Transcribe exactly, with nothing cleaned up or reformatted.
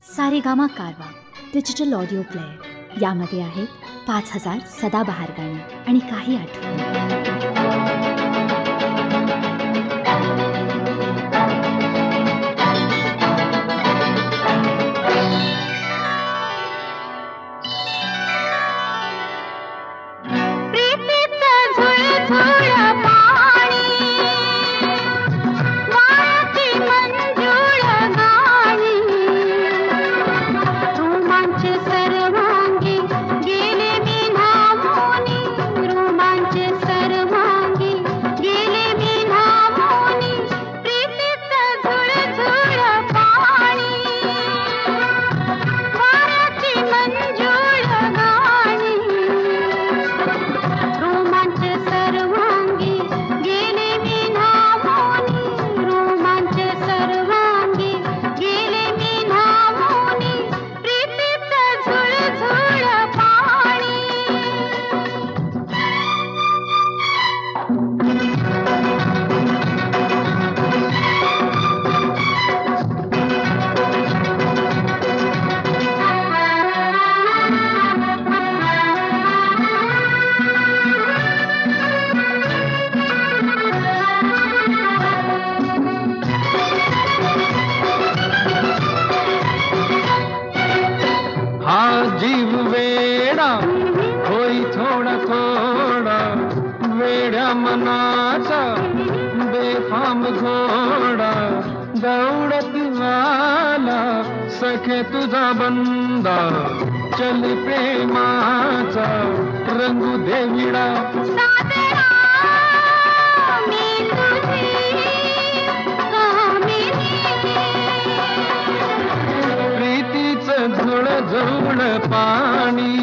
सारेगामा कारवा digital audio player यामध्ये आहेत पाच हजार सदाबहार गाणी आणि काही आठवणी. जीव वेडा होई थोडा थोडा वेड्या मनाचा बेफाम घोडा दौडत आला सखे तुझा बंदा चल प्रेमाचा रंगू दे विडा प्रीतीचं झुळ झुळ पाणी